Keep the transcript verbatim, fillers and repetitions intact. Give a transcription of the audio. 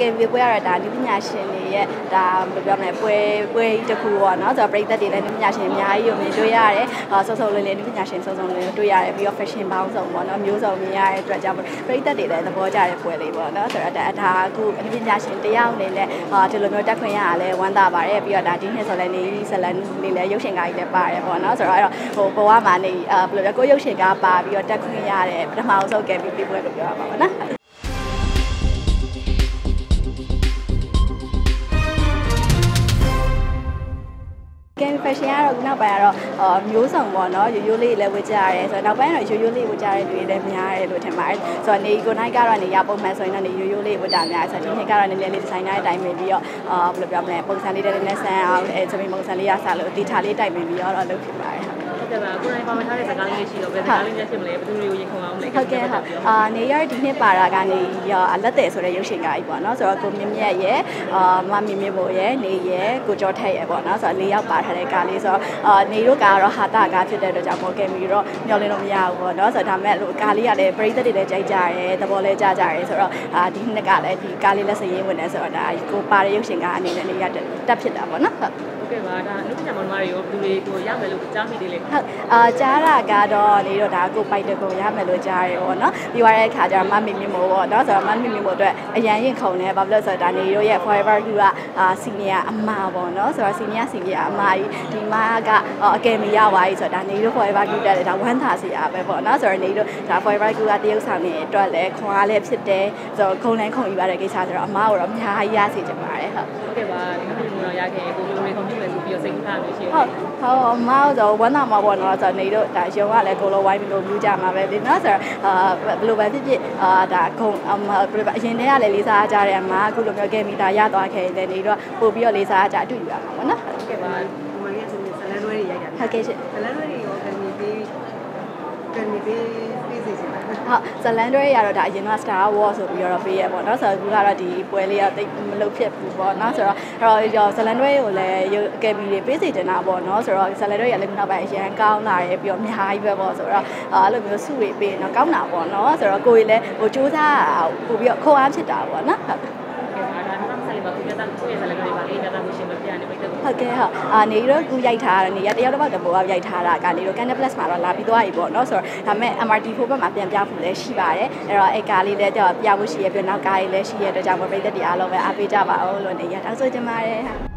ကယ်ပြီးပွဲရတာလူပညာရှင်တွေရဲ့ဒါဘယ်လိုပြောမလဲပွဲပွဲတစ်ခုပေါ့နော်ဆိုတော့ပြည်သက်တွေလည်းလူပညာရှင်အများကြီးကိုမြင်တွေ့ရတယ်ဆော့ဆော့လေးလေးလူပညာရှင်စုံစုံလေးတွေ့ရတယ်ပြီးတော့ fashion ပေါင်းစုံပေါ့နော်မျိုးစုံမြင်ရတဲ့အတွက်ကြောင့်ပြည်သက်တွေလည်းသဘောကျတဲ့ပွဲလေးပေါ့နော်ဆိုတော့ဒါဒါအခုလူပညာရှင်တယောက်အနေနဲ့ဒီလိုမျိုးတက်ခွင့်ရတာလည်းဝမ်းသာပါတယ်ပြီးတော့ဒါဒီနှစ်ဆိုလည်းနေဇလန်လေးလည်းရုပ်ရှင်ကားကြီးလည်းပါတယ်ပေါ့နော်ဆိုတော့အဲ့တော့ဟိုဘဝမှာနေဘယ်လိုလဲကိုရုပ်ရှင်ကားပါပြီးတော့တက်ခွင့်ရတဲ့ပထမဆုံးကယ်ပြီးပွဲလို့ပြောရမှာပေါ့နော်ကဲ fashion ကတော့နောက်ပိုင်းကတော့မျိုးစုံပေါ့နော်ရိုးရိုးလေးလည်းဝတ်ကြရတယ်ဆိုတော့နောက်ပိုင်းကတော့ရိုးရိုးလေးဝတ်ကြတဲ့လူတွေလည်းများတယ်လို့ထင်ပါတယ်ဆိုတော့နေကိုနိုင်ကတော့နေရပုံမှန်ဆိုရင်တော့နေရိုးရိုးလေးဝတ်တာများဆိုတော့ဒီနှစ်ကတော့နည်းနည်းလေးဒီဇိုင်နာအတိုင်းပဲပြီးတော့အာဘယ်လိုပြောမလဲပုံစံလေးတွေနဲ့ဆန်းအောင်အဲသမီးပုံစံလေးရစားလို့ဒီထားလေးတိုက်ပြီးတော့လုပ်ဖြစ်ပါတယ်ဟုတ်ကဲ့ပါကိုနိုင်ပါမထားတဲ့စကားလေးရှိတော့ဘယ်စကားလေးများဖြစ်မလဲဘယ်သူတွေကိုရင်ခုန်အောင်လဲဟုတ်ကဲ့ဟုတ်အာနေရဒီနှစ်ပါတာကနေလက်တယ်ဆိုတဲ့ရုပ်ရှင်ကားကြီးပေါ့နော်ဆိုတော့ကိုမြင့်မြတ်ရဲ့အာမမြင့်မြတ်ဘို့ရဲ့နေရဲ့ကိုကျော်ထက်ရဲ့ပေါ့နော်ဆိုတော့လေးယောက်ပါထားတဲ့ကားလေးဆိုတော့အာနေတို့ကတော့ဟာတာကားဖြစ်တဲ့အတွက်ကြောင့်မော်ကယ်မီတော့မျောလင်းလို့မရဘူးပေါ့နော်ဆိုတော့ဒါမဲ့လို့ကားလေးကလည်းပရိသတ်တွေလည်းကြိုက်ကြရဲသဘောလည်းကြကြရဲဆိုတော့အာဒီနှစ်ကလည်းဒီကားလေးလက်စရင်းဝင်နေဆိုတော့ဒါကိုပါတဲ့ရုပ်ရှင်ကားအနေနဲ့နေရတက်ဖြစ်တာပေါ့နော်ဟုတ်ကဲ့ပါဒါလူပညာမောင်နှမတွေရောဘယ်သူတွေကိုရမယ်လို့ကြားမိသေးလဲဟုတ်အာကြားတာကတော့နေတော့ဒါကိုပိုက်တကိုရမယ်လို့ကြားရဲပေါ့နော်ပြီးသွားတဲ့အခါကျတော့မမီမီမို့ပေါ့နော်ဆိုတော့မမီမီမို့အတွက်အရန်ရင်ခုန်နေဘာဖြစ်လို့ဆိုတော့ဒါနေတို့ရဲ့ forever two ကအာစီနီယာအမပေါ့နော်ဆိုတော့စီနီယာစီနီယာအမကြီးဒီမကအကယ်မီရပါပြီဆိုတော့ဒါနေတို့ forever two တက်တယ်ဒါဝမ်းသာစရာပဲပေါ့နော်ဆိုတော့နေတို့ဒါ forever two ကတရုပ်ဆောင်နေအတွက်လည်းခွန်အားလည်းဖြစ်တယ်ဆိုတော့ခုံလည်းခုံယူရတဲ့ကိစ္စဆိုတော့အမကိုတော့အများကြီးရစေချင်ပါတယ်ဟုတ်ဟုတ်ကဲ့ပါဒီမှာမျိုးရခဲ့ကိုလိုလေးခုံပြမယ်ဆိုပြီးတော့စိတ်ထားမျိုးရှိတယ်ဟုတ်ဟုတ်အမကတော့ဝမ်းသာမှာပေါ့နော်ဆိုတော့နေတို့ဒါရုံကလည်းကိုလိုဝိုင်းပြီးလို့မြူးကြမှာပဲလေနော်ဆိုတော့အာဘယ်လိုပဲဖြစ်ဖြစ်အာဒါခုံအမဘယ်လိုပဲအရင်တည်းကလည်းလေးစားကြတယ်အမအခုလိုမျိုးကဲမီတာရသွားခဲ့တယ်နေတော့ပို့ပြီးတော့လေးစားကြအတူယူရမှာပေါ့နော်ဟုတ်ကဲ့ပါဒီမှာလည်းဇလန်တွဲတွေရိုက်တာဟုတ်ကဲ့ရှင်ဇလန်တွဲတွေရောကဲမီပြီးကဲမီပြီးပြီးစီစီပါဟုတ်ဇလန်တွဲရတော့ဒါအရင်က Star Wars ဆိုပြီးတော့ပေးရပေါ့နော်ဆိုတော့အခုကတော့ဒီပွဲလေးကတိတ်မလုပ်ဖြစ်ဘူးပေါ့နော်ဆိုတော့အဲ့တော့ဇလန်တွဲကိုလည်းကယ်ဘီတွေပေးစီတင်တာပေါ့နော်ဆိုတော့ဇလန်တွဲရလည်းနောက်ပိုင်းအရန်ကောင်းလာတယ်ပြီးတော့အများကြီးပဲပေါ့ဆိုတော့အဲ့လိုမျိုးစုဝေးပေးတော့ကောင်းတာပေါ့နော်ဆိုတော့ကိုကြီးလည်းဟိုစူးစမ်းပို့ပြီးတော့ခေါ်အားဖြစ်တာပေါ့နော်ဟုတ်ဟုတ်ကဲ့ပါဒါမှမဟုတ်ဆယ်လေးပါခုပြတာကိုရဆယ်လေးတွေပါလေးပြတာလို့ရှင်မပြနေမိတ်တယ်ဟုတ်ကဲ့ဟုတ်အာနေတော့ကူရိုက်ထားတယ်နေရတယောက်တစ်ပေါက်တဘောရိုက်ထားတာကနေတော့ Canal Plus မှာတော့လာပြီးသွားပြီပေါ့နော်ဆိုတော့ဒါမဲ့ M R T four ဘက်မှာပြန်ပြဖို့လည်းရှိပါတယ်အဲ့တော့အဲ့ကားလေးလည်းတော့ပြဖို့ရှိရပြီးနောက်ကားလေးလည်းရှိရတဲ့ကြောင့်ပြည်သက်တွေအားလုံးပဲအားပေးကြပါအောင်လို့နေရတောင်းဆိုချင်ပါတယ်